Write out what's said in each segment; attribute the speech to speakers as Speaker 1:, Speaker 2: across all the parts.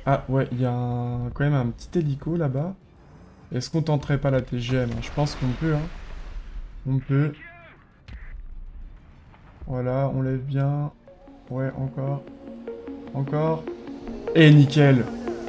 Speaker 1: Ah ouais, il y a quand même un petit hélico là-bas. Est-ce qu'on tenterait pas la TGM? Je pense qu'on peut, hein. On peut. Voilà, on lève bien. Ouais, encore. Encore. Et nickel!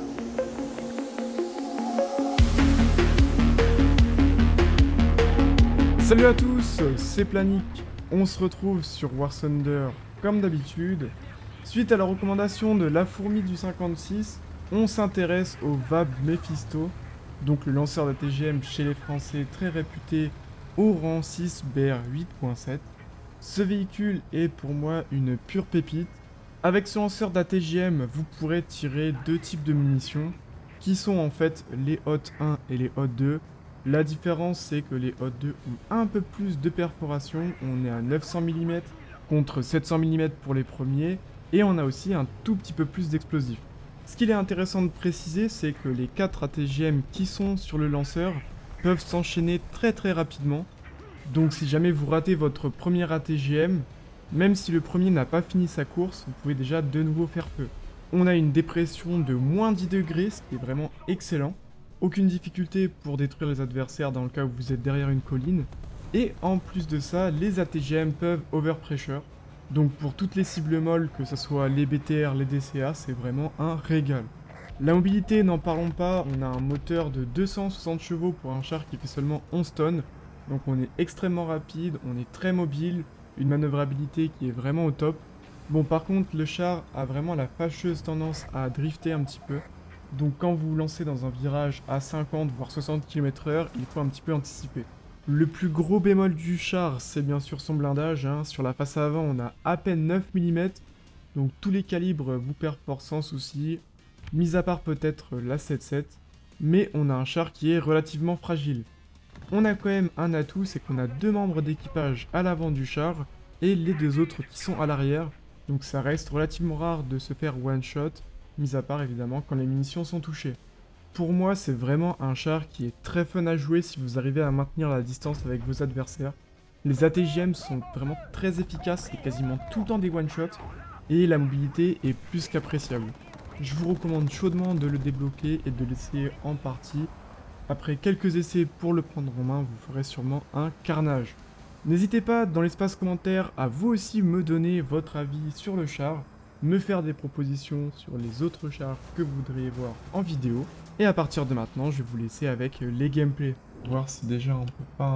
Speaker 1: Salut à tous, c'est Planik. On se retrouve sur War Thunder comme d'habitude. Suite à la recommandation de la fourmi du 56, on s'intéresse au VAB Mephisto, donc le lanceur de TGM chez les Français très réputé au rang 6 BR 8.7. Ce véhicule est pour moi une pure pépite. Avec ce lanceur d'ATGM, vous pourrez tirer deux types de munitions, qui sont en fait les Hot 1 et les Hot 2. La différence, c'est que les Hot 2 ont un peu plus de perforation, on est à 900 mm contre 700 mm pour les premiers, et on a aussi un tout petit peu plus d'explosifs. Ce qu'il est intéressant de préciser, c'est que les 4 ATGM qui sont sur le lanceur peuvent s'enchaîner très rapidement. Donc si jamais vous ratez votre premier ATGM, même si le premier n'a pas fini sa course, vous pouvez déjà de nouveau faire feu. On a une dépression de moins 10 degrés, ce qui est vraiment excellent. Aucune difficulté pour détruire les adversaires dans le cas où vous êtes derrière une colline. Et en plus de ça, les ATGM peuvent overpressure. Donc pour toutes les cibles molles, que ce soit les BTR, les DCA, c'est vraiment un régal. La mobilité, n'en parlons pas, on a un moteur de 260 chevaux pour un char qui fait seulement 11 tonnes. Donc on est extrêmement rapide, on est très mobile, une manœuvrabilité qui est vraiment au top. Bon, par contre, le char a vraiment la fâcheuse tendance à drifter un petit peu. Donc quand vous vous lancez dans un virage à 50 voire 60 km/h, il faut un petit peu anticiper. Le plus gros bémol du char, c'est bien sûr son blindage, hein. Sur la face avant, on a à peine 9 mm, donc tous les calibres vous perforent sans souci, mis à part peut-être la 7.7, mais on a un char qui est relativement fragile. On a quand même un atout, c'est qu'on a deux membres d'équipage à l'avant du char, et les deux autres qui sont à l'arrière, donc ça reste relativement rare de se faire one shot, mis à part évidemment quand les munitions sont touchées. Pour moi, c'est vraiment un char qui est très fun à jouer si vous arrivez à maintenir la distance avec vos adversaires. Les ATGM sont vraiment très efficaces, c'est quasiment tout le temps des one shots, et la mobilité est plus qu'appréciable. Je vous recommande chaudement de le débloquer et de l'essayer en partie. Après quelques essais pour le prendre en main, vous ferez sûrement un carnage. N'hésitez pas dans l'espace commentaire à vous aussi me donner votre avis sur le char, me faire des propositions sur les autres chars que vous voudriez voir en vidéo. Et à partir de maintenant, je vais vous laisser avec les gameplays. Voir si déjà on peut pas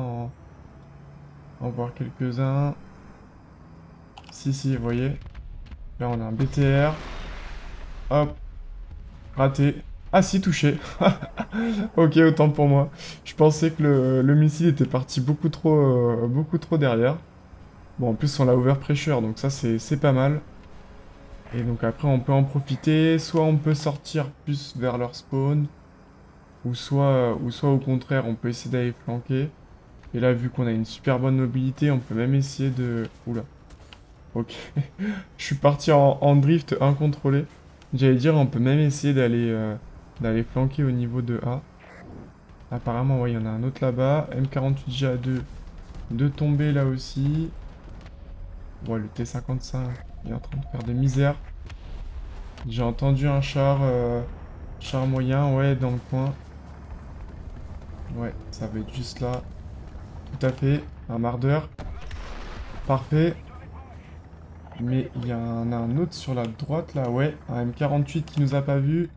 Speaker 1: en voir quelques-uns. Si, vous voyez. Là on a un BTR. Hop, raté. Ah si, touché. Ok, autant pour moi. Je pensais que le missile était parti beaucoup trop derrière. Bon, en plus, on l'a overpressure, donc ça, c'est pas mal. Et donc après, on peut en profiter. Soit on peut sortir plus vers leur spawn, ou soit au contraire, on peut essayer d'aller flanquer. Et là, vu qu'on a une super bonne mobilité, on peut même essayer de... Oula. Ok. Je suis parti en drift incontrôlé. J'allais dire, on peut même essayer d'aller flanquer au niveau de A. Apparemment, ouais, il y en a un autre là-bas. M48G2 de tomber là aussi. Ouais, le T55 il est en train de faire des misères. J'ai entendu un char moyen, ouais, dans le coin. Ouais, ça va être juste là. Tout à fait. Un mardeur. Parfait. Mais il y en a un autre sur la droite là, ouais. Un M48 qui nous a pas vu.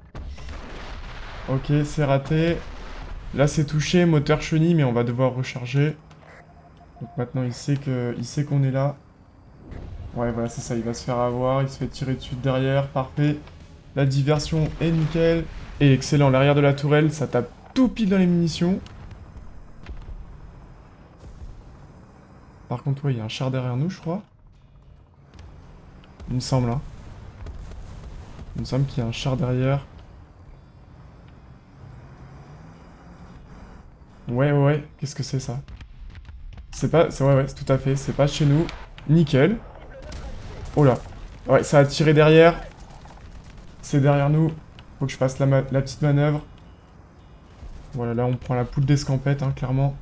Speaker 1: Ok, c'est raté. Là, c'est touché, moteur chenille, mais on va devoir recharger. Donc maintenant, il sait qu'on est là. Ouais, voilà, c'est ça, il va se faire avoir, il se fait tirer dessus de derrière, parfait. La diversion est nickel. Et excellent, l'arrière de la tourelle, ça tape tout pile dans les munitions. Par contre, ouais, il y a un char derrière nous, je crois. Il me semble, hein. Il me semble qu'il y a un char derrière. Ouais, qu'est-ce que c'est ça? C'est pas... Ouais, tout à fait, c'est pas chez nous. Nickel. Oh là. Ouais, ça a tiré derrière. C'est derrière nous. Faut que je fasse la petite manœuvre. Voilà, là on prend la poudre d'escampette, hein, clairement.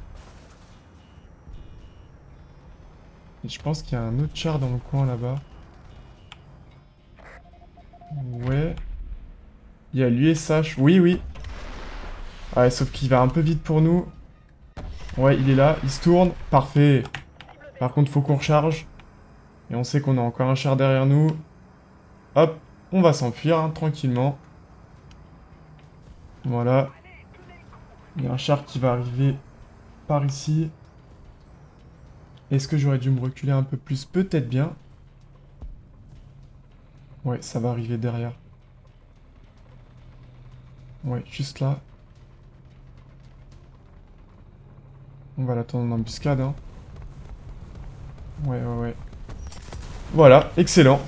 Speaker 1: Et je pense qu'il y a un autre char dans le coin là-bas. Ouais. Il y a l'USH. Oui, oui. Ouais, sauf qu'il va un peu vite pour nous. Ouais, il est là. Il se tourne. Parfait. Par contre, faut qu'on recharge. Et on sait qu'on a encore un char derrière nous. Hop. On va s'enfuir, hein, tranquillement. Voilà. Il y a un char qui va arriver par ici. Est-ce que j'aurais dû me reculer un peu plus? Peut-être bien. Ouais, ça va arriver derrière. Ouais, juste là. On va l'attendre en embuscade, hein. Ouais, ouais, ouais. Voilà, excellent.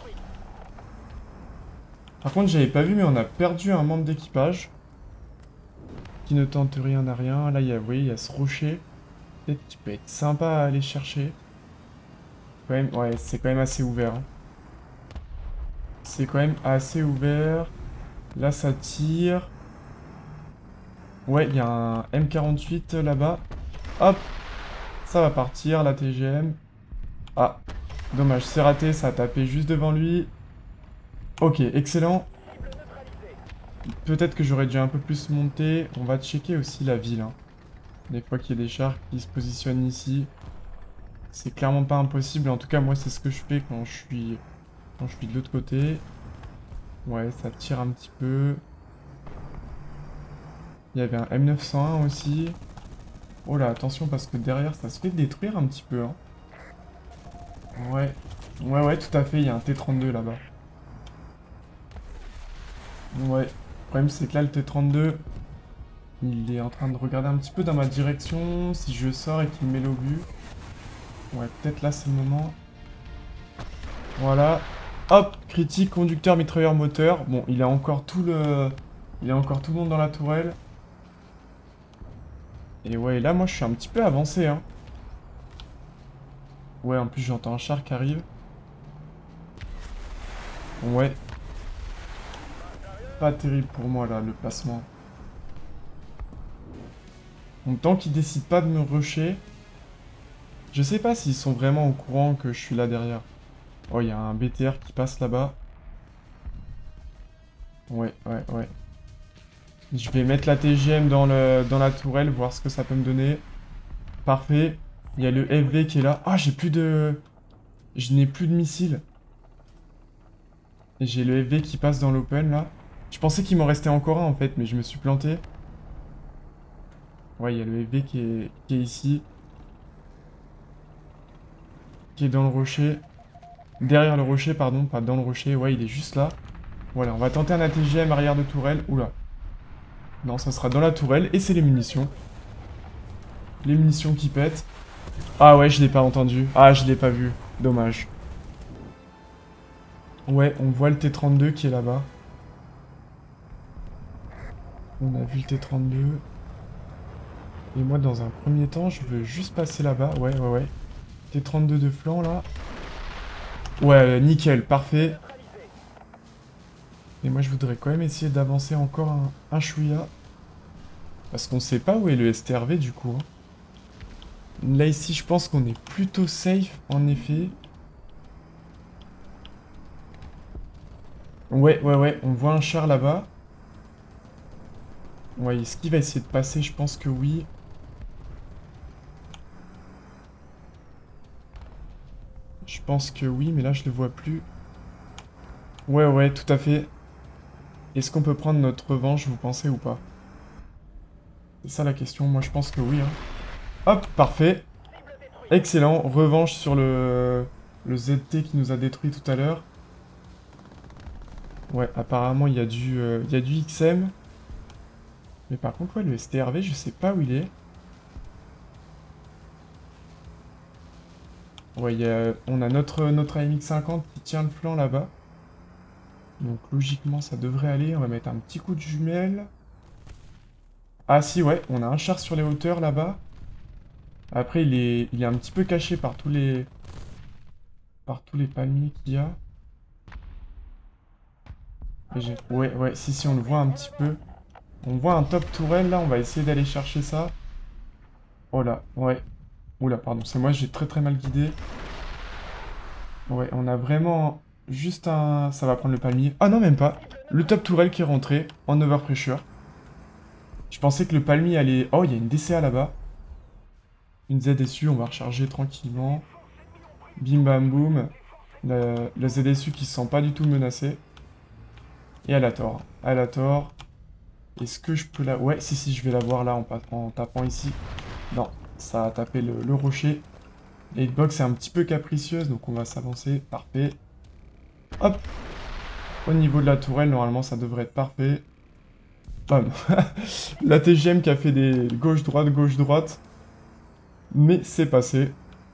Speaker 1: Par contre, j'avais pas vu, mais on a perdu un membre d'équipage. Qui ne tente rien à rien. Là, vous voyez, il y a ce rocher. Peut-être qu'il peut être sympa à aller chercher. Quand même, ouais, c'est quand même assez ouvert, hein. C'est quand même assez ouvert. Là, ça tire. Ouais, il y a un M48 là-bas. Hop, ça va partir, la TGM. Ah, dommage, c'est raté, ça a tapé juste devant lui. Ok, excellent. Peut-être que j'aurais dû un peu plus monter. On va checker aussi la ville, hein. Des fois qu'il y a des chars qui se positionnent ici. C'est clairement pas impossible. En tout cas, moi, c'est ce que je fais quand je suis de l'autre côté. Ouais, ça tire un petit peu. Il y avait un M901 aussi. Oh là, attention parce que derrière, ça se fait détruire un petit peu, hein. Ouais. Ouais, ouais, tout à fait. Il y a un T32 là-bas. Ouais. Le problème, c'est que là, le T32, il est en train de regarder un petit peu dans ma direction. Si je sors et qu'il me met l'obus. Ouais, peut-être là, c'est le moment. Voilà. Hop, critique, conducteur, mitrailleur, moteur. Bon, il a encore tout le... Il a encore tout le monde dans la tourelle. Et ouais, là, moi, je suis un petit peu avancé, hein. Ouais, en plus, j'entends un char qui arrive. Ouais. Pas terrible pour moi, là, le placement. Donc, tant qu'ils décident pas de me rusher... Je sais pas s'ils sont vraiment au courant que je suis là derrière. Oh, il y a un BTR qui passe là-bas. Ouais, ouais, ouais. Je vais mettre la TGM dans la tourelle, voir ce que ça peut me donner. Parfait. Il y a le FV qui est là. Ah, j'ai plus de... Je n'ai plus de missiles. Et j'ai le FV qui passe dans l'open, là. Je pensais qu'il m'en restait encore un, en fait, mais je me suis planté. Ouais, il y a le FV qui est ici. Qui est dans le rocher. Derrière le rocher, pardon, pas dans le rocher. Ouais, il est juste là. Voilà, on va tenter un ATGM arrière de tourelle. Oula. Non, ça sera dans la tourelle. Et c'est les munitions. Les munitions qui pètent. Ah ouais, je l'ai pas entendu. Ah, je l'ai pas vu. Dommage. Ouais, on voit le T32 qui est là-bas. On a vu le T32. Et moi, dans un premier temps, je veux juste passer là-bas. Ouais, ouais, ouais. T32 de flanc, là. Ouais, nickel, parfait. Et moi, je voudrais quand même essayer d'avancer encore un chouïa. Parce qu'on sait pas où est le STRV, du coup, hein. Là, ici, je pense qu'on est plutôt safe, en effet. Ouais, ouais, ouais, on voit un char là-bas. Ouais, est-ce qu'il va essayer de passer? Je pense que oui. Je pense que oui, mais là, je le vois plus. Ouais, ouais, tout à fait. Est-ce qu'on peut prendre notre revanche, vous pensez, ou pas? C'est ça la question, moi je pense que oui, hein. Hop, parfait. Excellent, revanche sur le ZT qui nous a détruit tout à l'heure. Ouais, apparemment il y a du XM. Mais par contre, ouais, le STRV, je sais pas où il est. Ouais, on a notre AMX50 qui tient le flanc là-bas. Donc logiquement, ça devrait aller. On va mettre un petit coup de jumelle. Ah si, ouais, on a un char sur les hauteurs là-bas. Après, il est un petit peu caché par tous les palmiers qu'il y a. Ouais, ouais, si, on le voit un petit peu. On voit un top tourelle, là, on va essayer d'aller chercher ça. Oh là, ouais. Oula, pardon, c'est moi, j'ai très très mal guidé. Ouais, on a vraiment juste un... Ça va prendre le palmier. Ah non, même pas. Le top tourelle qui est rentré en overpressure. Je pensais que le palmier allait... Oh, il y a une DCA là-bas. Une ZSU, on va recharger tranquillement. Bim bam boum. La ZSU qui se sent pas du tout menacée. Et elle a tort. Elle a tort. Est-ce que je peux la... Ouais, si, je vais la voir là en tapant ici. Non, ça a tapé le rocher. La hitbox est un petit peu capricieuse, donc on va s'avancer. Parfait. Hop. Au niveau de la tourelle, normalement, ça devrait être parfait. Bam. La TGM qui a fait des gauche-droite. Mais c'est passé.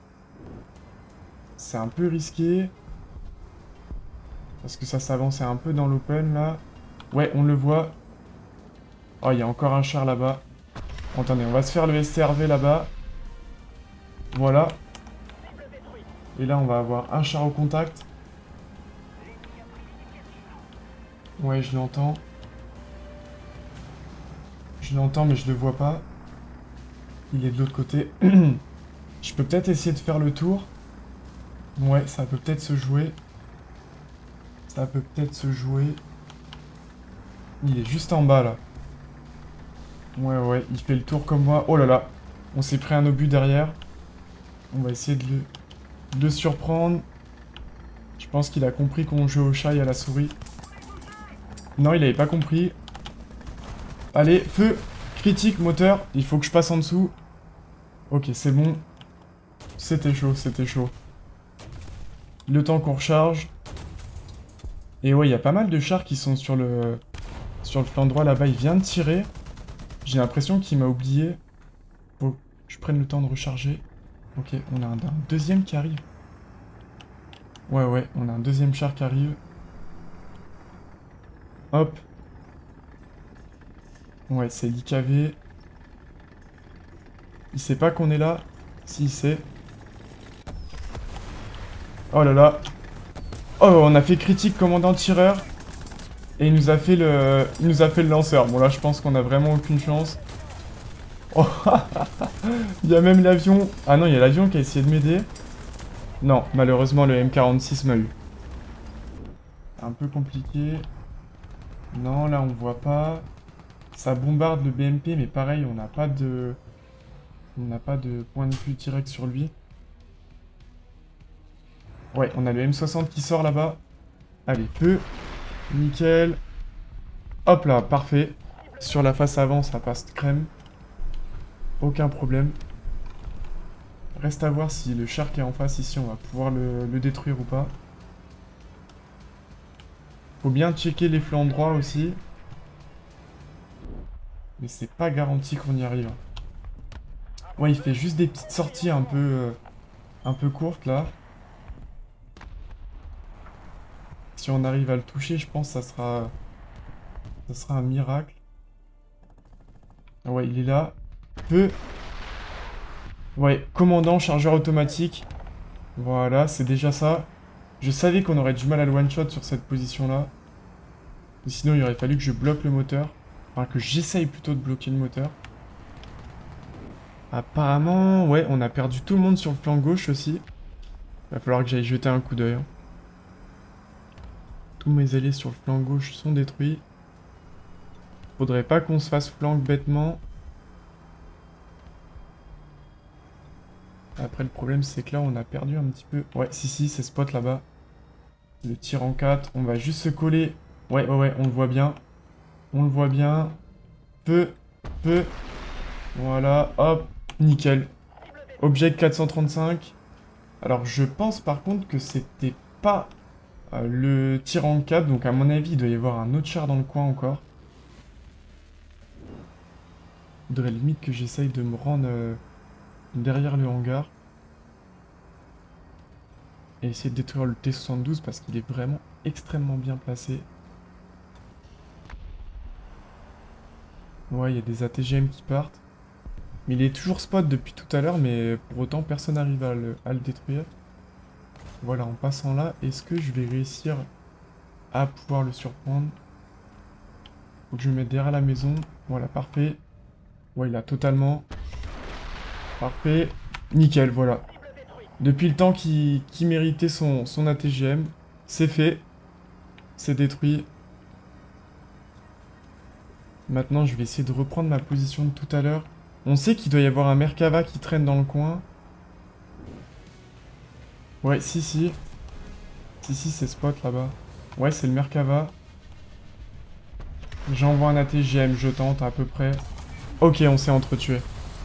Speaker 1: C'est un peu risqué. Parce que ça s'avançait un peu dans l'open, là. Ouais, on le voit. Oh, il y a encore un char là-bas. Attendez, on va se faire le STRV là-bas. Voilà. Et là, on va avoir un char au contact. Ouais, je l'entends. Je l'entends, mais je le vois pas. Il est de l'autre côté. Je peux peut-être essayer de faire le tour. Ouais, ça peut peut-être se jouer. Ça peut peut-être se jouer. Il est juste en bas, là. Ouais, il fait le tour comme moi. Oh là là. On s'est pris un obus derrière. On va essayer de le surprendre. Je pense qu'il a compris qu'on joue au chat et à la souris. Non, il avait pas compris. Allez, feu. Critique, moteur. Il faut que je passe en dessous. Ok, c'est bon. C'était chaud, c'était chaud. Le temps qu'on recharge. Et ouais, il y a pas mal de chars qui sont sur le flanc droit là-bas. Il vient de tirer. J'ai l'impression qu'il m'a oublié. Faut que je prenne le temps de recharger. Ok, on a un deuxième qui arrive. Ouais, on a un deuxième char qui arrive. Hop. Ouais, c'est l'IKV. Il sait pas qu'on est là. Si, il sait. Oh là là. Oh, on a fait critique commandant tireur. Et il nous a fait le lanceur. Bon là, je pense qu'on a vraiment aucune chance. Oh, il y a même l'avion. Ah non, il y a l'avion qui a essayé de m'aider. Non, malheureusement, le M46 m'a eu. Un peu compliqué. Non, là, on voit pas. Ça bombarde le BMP, mais pareil, on n'a pas de... On n'a pas de point de vue direct sur lui. Ouais, on a le M60 qui sort là-bas. Allez, feu. Nickel. Hop là, parfait. Sur la face avant, ça passe crème. Aucun problème. Reste à voir si le char qui est en face ici, on va pouvoir le détruire ou pas. Faut bien checker les flancs droits aussi. Mais c'est pas garanti qu'on y arrive. Ouais, il fait juste des petites sorties un peu courtes là. Si on arrive à le toucher, je pense que ça sera un miracle. Ah ouais, il est là. Feu. Ouais, commandant, chargeur automatique. Voilà, c'est déjà ça. Je savais qu'on aurait du mal à le one-shot sur cette position-là. Sinon, il aurait fallu que je bloque le moteur. Enfin, que j'essaye plutôt de bloquer le moteur. Apparemment, ouais, on a perdu tout le monde sur le flanc gauche aussi. Il va falloir que j'aille jeter un coup d'œil. Tous mes alliés sur le flanc gauche sont détruits. Faudrait pas qu'on se fasse flank bêtement. Après, le problème, c'est que là, on a perdu un petit peu... Ouais, si, c'est spot là-bas. Le tir en 4. On va juste se coller. Ouais, on le voit bien. On le voit bien. Feu. Voilà, hop. Nickel. Object 435. Alors, je pense par contre que c'était pas le tir en 4. Donc, à mon avis, il doit y avoir un autre char dans le coin encore. Il faudrait limite que j'essaye de me rendre derrière le hangar. Et essayer de détruire le T72 parce qu'il est vraiment extrêmement bien placé. Ouais, il y a des ATGM qui partent. Mais il est toujours spot depuis tout à l'heure, mais pour autant personne n'arrive à le détruire. Voilà, en passant là, est-ce que je vais réussir à pouvoir le surprendre? Faut que je me mette derrière la maison. Voilà, parfait. Ouais, il a totalement... Parfait. Nickel, voilà. Depuis le temps qu'il méritait son ATGM, c'est fait. C'est détruit. Maintenant, je vais essayer de reprendre ma position de tout à l'heure. On sait qu'il doit y avoir un Merkava qui traîne dans le coin. Ouais, si, si. Si, si, c'est spot là-bas. Ouais, c'est le Merkava. J'envoie un ATGM, je tente à peu près. Ok, on s'est entretués.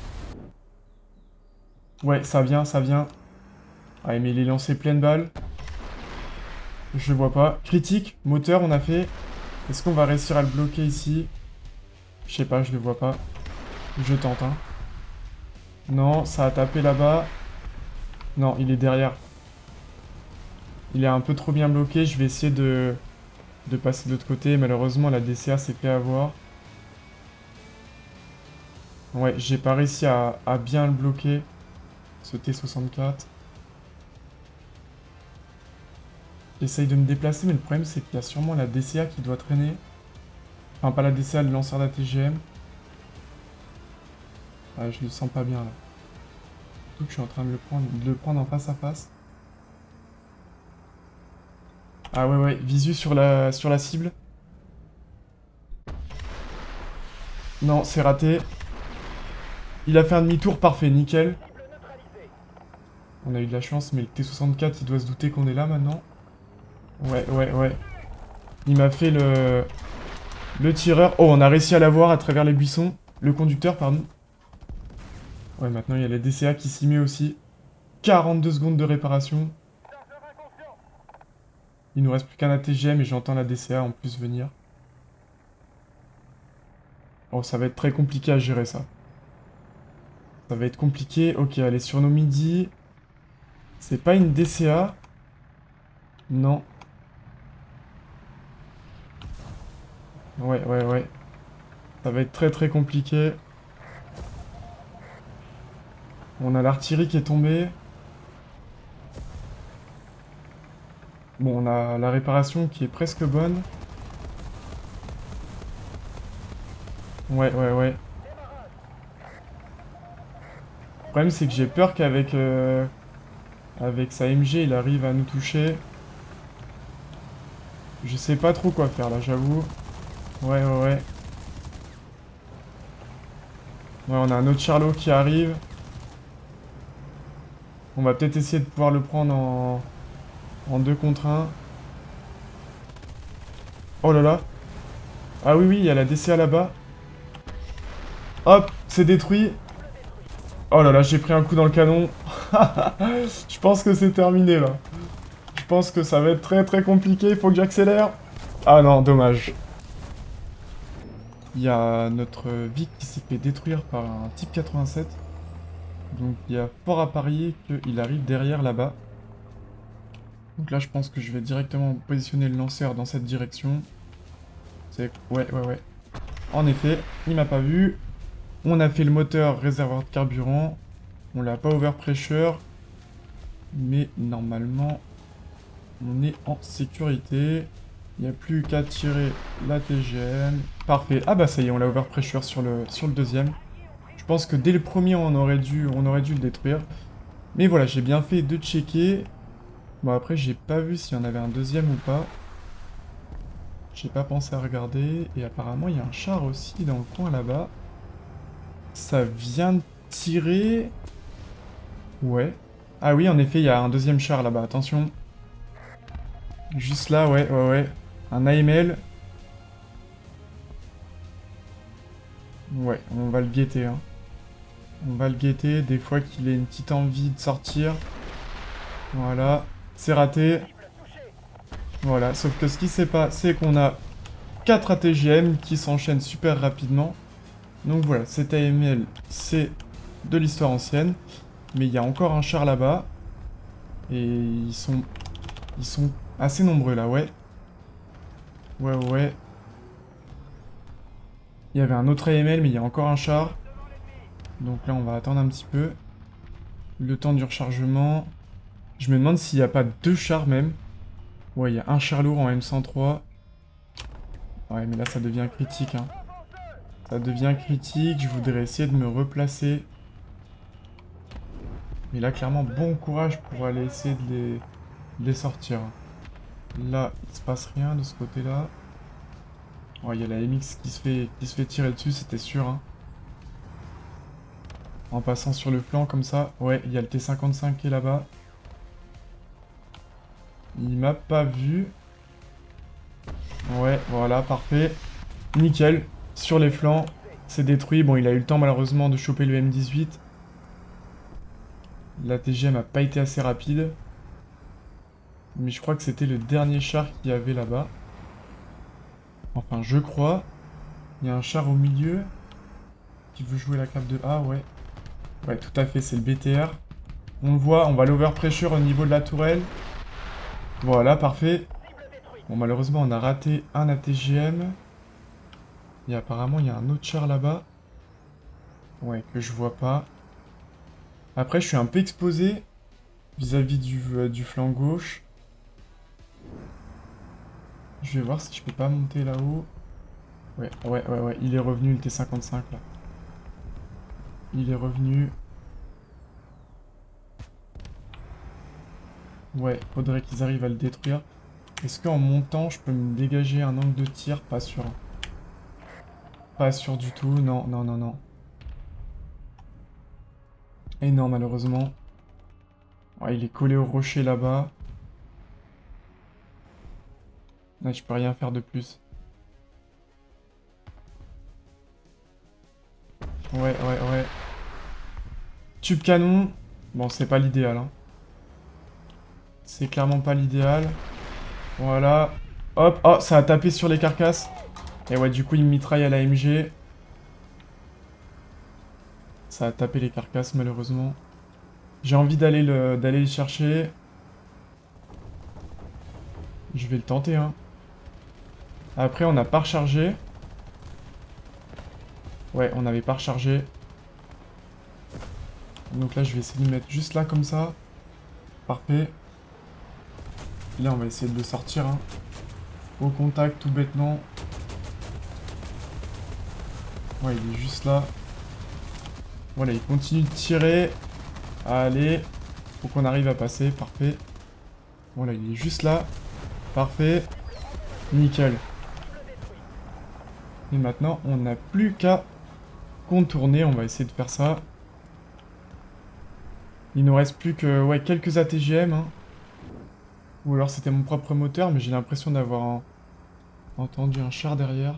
Speaker 1: Ouais, ça vient, ça vient. Ah, mais il est lancé pleine balle. Je le vois pas. Critique, moteur, on a fait. Est-ce qu'on va réussir à le bloquer ici? Je sais pas, je le vois pas. Je tente, hein. Non, ça a tapé là-bas. Non, il est derrière. Il est un peu trop bien bloqué. Je vais essayer de passer de l'autre côté. Malheureusement, la DCA s'est fait avoir. Ouais, j'ai pas réussi à bien le bloquer. Ce T64. J'essaye de me déplacer, mais le problème, c'est qu'il y a sûrement la DCA qui doit traîner. Enfin, pas la DCA, le lanceur d'ATGM. Ouais, je le sens pas bien, là. Surtout que je suis en train de le prendre en face à face. Ah ouais, ouais, visu sur la cible. Non, c'est raté. Il a fait un demi-tour parfait, nickel. On a eu de la chance, mais le T64, il doit se douter qu'on est là maintenant. Ouais, ouais, ouais. Il m'a fait le tireur. Oh, on a réussi à l'avoir à travers les buissons. Le conducteur, pardon. Ouais, maintenant, il y a la DCA qui s'y met aussi. 42 secondes de réparation. Il nous reste plus qu'un ATGM et j'entends la DCA en plus venir. Oh, ça va être très compliqué à gérer, ça. Ça va être compliqué. Ok, allez, sur nos midis. C'est pas une DCA. Non. Ouais, ouais, ouais. Ça va être très très compliqué. On a l'artillerie qui est tombée. Bon, on a la réparation qui est presque bonne. Ouais, ouais, ouais. Le problème, c'est que j'ai peur qu'avec avec sa MG, il arrive à nous toucher. Je sais pas trop quoi faire, là, j'avoue. Ouais, ouais, ouais. Ouais, on a un autre Charlot qui arrive. On va peut-être essayer de pouvoir le prendre en 2 contre 1. Oh là là. Ah oui, oui, il y a la DCA là-bas. Hop, c'est détruit. Oh là là, j'ai pris un coup dans le canon. Je pense que c'est terminé, là. Je pense que ça va être très très compliqué. Il faut que j'accélère. Ah non, dommage. Il y a notre Vic qui s'est fait détruire par un type 87. Donc il y a fort à parier qu'il arrive derrière là-bas. Donc là, je pense que je vais directement positionner le lanceur dans cette direction. C'est... Ouais, ouais, ouais. En effet, il m'a pas vu. On a fait le moteur réservoir de carburant. On l'a pas overpressure. Mais normalement, on est en sécurité. Il n'y a plus qu'à tirer la TGM. Parfait. Ah bah ça y est, on l'a overpressure sur le deuxième. Je pense que dès le premier, on aurait dû le détruire. Mais voilà, j'ai bien fait de checker. Bon après, j'ai pas vu s'il y en avait un deuxième ou pas. J'ai pas pensé à regarder. Et apparemment, il y a un char aussi dans le coin là-bas. Ça vient de tirer... Ouais. Ah oui, en effet, il y a un deuxième char là-bas. Attention. Juste là, ouais, ouais, ouais. Un AML. Ouais, on va le guetter, hein. On va le guetter, des fois qu'il ait une petite envie de sortir. Voilà. C'est raté. Voilà, sauf que ce qui s'est passé, c'est qu'on a 4 ATGM qui s'enchaînent super rapidement. Donc voilà, cet AML, c'est de l'histoire ancienne. Mais il y a encore un char là-bas. Et ils sont assez nombreux là, ouais. Ouais, ouais. Il y avait un autre AML, mais il y a encore un char. Donc là, on va attendre un petit peu. Le temps du rechargement. Je me demande s'il n'y a pas 2 chars même. Ouais, il y a un char lourd en M103. Ouais, mais là, ça devient critique, hein. Ça devient critique. Je voudrais essayer de me replacer. Mais là, clairement, bon courage pour aller essayer de les sortir. Là, il se passe rien de ce côté-là. Oh, il y a la MX qui se fait tirer dessus, c'était sûr. Hein. En passant sur le flanc comme ça. Ouais, il y a le T-55 qui est là-bas. Il m'a pas vu. Ouais, voilà, parfait. Nickel. Sur les flancs, c'est détruit. Bon, il a eu le temps malheureusement de choper le M18. La TGM a pas été assez rapide. Mais je crois que c'était le dernier char qu'il y avait là-bas. Enfin, je crois. Il y a un char au milieu qui veut jouer la cape de A, ouais. Ouais, tout à fait, c'est le BTR. On le voit, on va l'overpressure au niveau de la tourelle. Voilà, parfait. Bon, malheureusement, on a raté un ATGM. Et apparemment, il y a un autre char là-bas. Ouais, que je vois pas. Après, je suis un peu exposé vis-à-vis du flanc gauche. Je vais voir si je peux pas monter là-haut. Ouais, il est revenu le T-55 là. Il est revenu. Ouais, faudrait qu'ils arrivent à le détruire. Est-ce qu'en montant, je peux me dégager un angle de tir? Pas sûr. Pas sûr du tout, non, non, non, non. Et non, malheureusement. Ouais, il est collé au rocher là-bas. Là, je peux rien faire de plus. Ouais. Tube canon. Bon, c'est pas l'idéal, hein. C'est clairement pas l'idéal. Voilà. Hop, oh, ça a tapé sur les carcasses. Et ouais, du coup, il me mitraille à la MG. Ça a tapé les carcasses, malheureusement. J'ai envie d'aller le chercher. Je vais le tenter, hein. Après, on n'a pas rechargé. Ouais, on n'avait pas rechargé. Donc là, je vais essayer de le mettre juste là, comme ça. Parfait. Là, on va essayer de le sortir, hein. Au contact, tout bêtement. Ouais, il est juste là. Voilà, il continue de tirer. Allez. Faut qu'on arrive à passer. Parfait. Voilà, il est juste là. Parfait. Nickel. Et maintenant, on n'a plus qu'à contourner. On va essayer de faire ça. Il nous reste plus que ouais, quelques ATGM. Hein. Ou alors c'était mon propre moteur, mais j'ai l'impression d'avoir entendu un char derrière.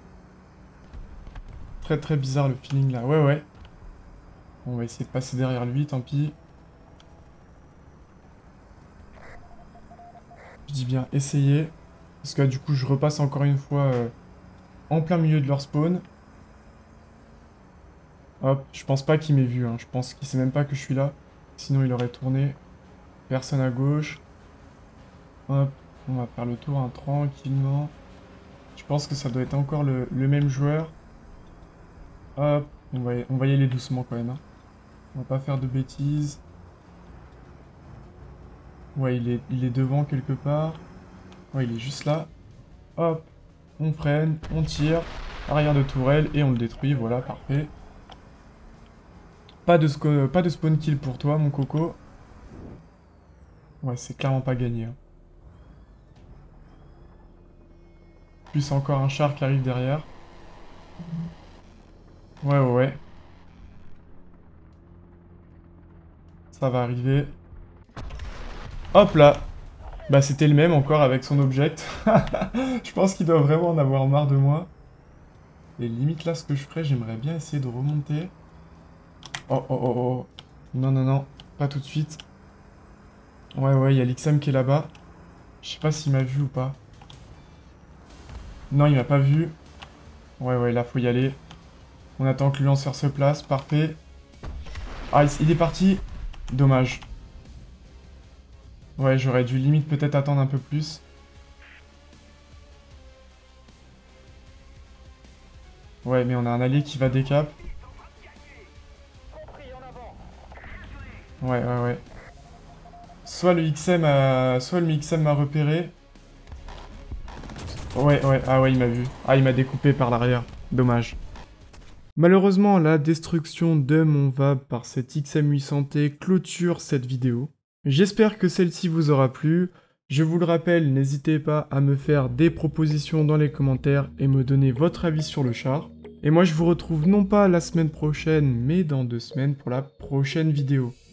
Speaker 1: Très très bizarre le feeling là. Ouais. On va essayer de passer derrière lui, tant pis. Je dis bien essayer. Parce que là, du coup, je repasse encore une fois en plein milieu de leur spawn. Hop, je pense pas qu'il m'ait vu. Hein. Je pense qu'il sait même pas que je suis là. Sinon, il aurait tourné. Personne à gauche. Hop, on va faire le tour hein, tranquillement. Je pense que ça doit être encore le même joueur. Hop, on va y aller doucement quand même. Hein. On va pas faire de bêtises. Ouais, il est devant quelque part. Ouais, il est juste là. Hop, on freine, on tire. Arrière de tourelle et on le détruit. Voilà, parfait. Pas de spawn kill pour toi, mon coco. Ouais, c'est clairement pas gagné. Hein. Plus encore un char qui arrive derrière. Ouais. Ça va arriver. Hop là. Bah c'était le même encore avec son object. Je pense qu'il doit vraiment en avoir marre de moi. Et limite là ce que je ferais, j'aimerais bien essayer de remonter. Oh. Non. Pas tout de suite. Ouais, il y a l'XM qui est là-bas. Je sais pas s'il m'a vu ou pas. Non, il m'a pas vu. Ouais, là faut y aller. On attend que le lanceur se place, parfait. Ah, il est parti. Dommage. Ouais, j'aurais dû limite peut-être attendre un peu plus. Ouais, mais on a un allié qui va décap. Ouais. Soit le XM m'a repéré. Ouais. Ah ouais, il m'a vu. Ah, il m'a découpé par l'arrière. Dommage. Malheureusement, la destruction de mon VAB par cette XM800T clôture cette vidéo. J'espère que celle-ci vous aura plu. Je vous le rappelle, n'hésitez pas à me faire des propositions dans les commentaires et me donner votre avis sur le char. Et moi je vous retrouve non pas la semaine prochaine, mais dans 2 semaines pour la prochaine vidéo.